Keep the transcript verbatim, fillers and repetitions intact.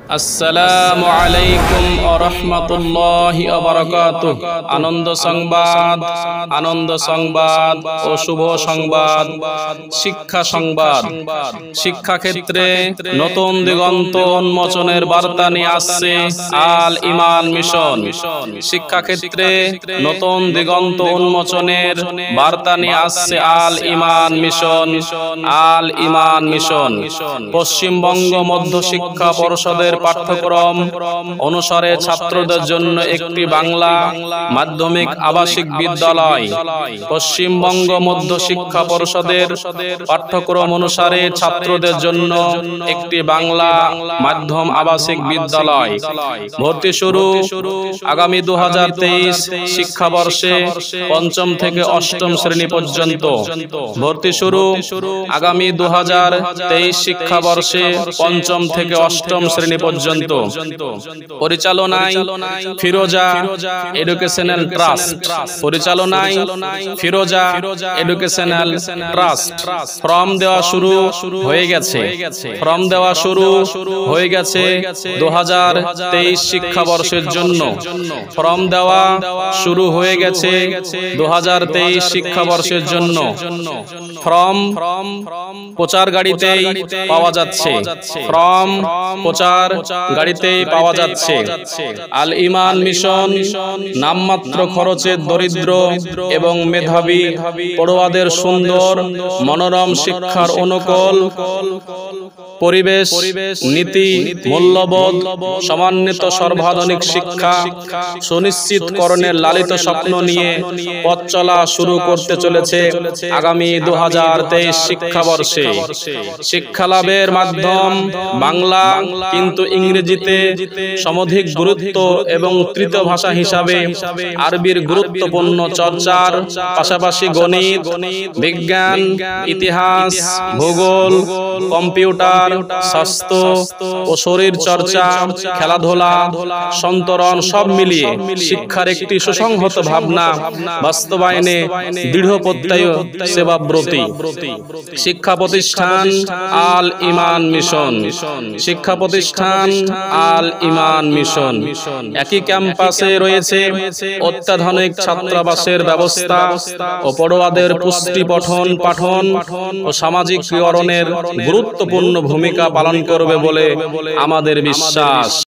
আসসালামু আলাইকুম ওয়া রাহমাতুল্লাহি ওয়া বারাকাতুহু। আনন্দ সংবাদ, আনন্দ সংবাদ ও শুভ সংবাদ, শিক্ষা সংবাদ। শিক্ষা ক্ষেত্রে নতুন দিগন্ত উন্মোচনের বার্তা নিয়ে আসছে আল ঈমান মিশন। শিক্ষা ক্ষেত্রে নতুন দিগন্ত উন্মোচনের বার্তা নিয়ে আসছে আল ঈমান মিশন। আল ঈমান মিশন পশ্চিমবঙ্গ মধ্য শিক্ষা পরিষদের পাঠ্যক্রম অনুসারে ছাত্রদের জন্য একটি বাংলা মাধ্যমিক আবাসিক বিদ্যালয়। পশ্চিমবঙ্গ মধ্য শিক্ষা পরিষদের পাঠ্যক্রম অনুসারে ছাত্রদের জন্য একটি বাংলা মাধ্যম আবাসিক বিদ্যালয়। ভর্তি শুরু আগামী দু হাজার তেইশ শিক্ষাবর্ষে পঞ্চম থেকে অষ্টম শ্রেণী পর্যন্ত। ভর্তি শুরু আগামী দু হাজার তেইশ শিক্ষাবর্ষে পঞ্চম থেকে অষ্টম শ্রেণী পর্যন্ত। পরিচালনায় ফিরোজা এডুকেশনাল ট্রাস্ট। পরিচালনায় ফিরোজা এডুকেশনাল ট্রাস্ট। ফর্ম দেওয়া শুরু হয়ে গেছে। ফর্ম দেওয়া শুরু হয়ে গেছে দু হাজার তেইশ শিক্ষাবর্ষের জন্য। ফর্ম দেওয়া শুরু হয়ে গেছে দু হাজার তেইশ শিক্ষাবর্ষের জন্য। ফর্ম প্রচার গাড়িতেই পাওয়া যাচ্ছে। ফর্ম প্রচার গাড়িতেই পাওয়া যাচ্ছে। আল ঈমান মিশন নামমাত্র খরচে দরিদ্র এবং মেধাবী পড়ুয়াদের সুন্দর মনোরম শিক্ষার অনুকূল পরিবেশ, নীতি, মূল্যবোধ সমন্বিত সর্বাধুনিক শিক্ষা সুনিশ্চিতকরণের লালিত স্বপ্ন নিয়ে পথ চলা শুরু করতে চলেছে আগামী দু হাজার তেইশ শিক্ষাবর্ষে। শিক্ষা লাভের মাধ্যম বাংলা, কিন্তু ইংরেজিতে সমধিক গুরুত্ব এবং তৃতীয় ভাষা হিসাবে আরবির গুরুত্বপূর্ণ চর্চার পাশাপাশি গণিত, বিজ্ঞান, ইতিহাস, ভূগোল, কম্পিউটার, স্বাস্থ্য ও শরীর চর্চা, খেলাধুলা, সন্তরণ সব মিলিয়ে শিক্ষার একটি সুসংহত ভাবনা বাস্তবায়নে দৃঢ় প্রত্যয় সেবাব্রতী। শিক্ষা প্রতিষ্ঠান আল ঈমান মিশন। শিক্ষা প্রতিষ্ঠান আল ঈমান মিশন একই ক্যাম্পাসে রয়েছে অত্যাধুনিক ছাত্রাবাসের ব্যবস্থা ও পড়ুয়াদের পুষ্টি, পঠন পাঠন ও সামাজিকীকরণের গুরুত্বপূর্ণ ভূমিকা পালন করবে বলে আমাদের বিশ্বাস।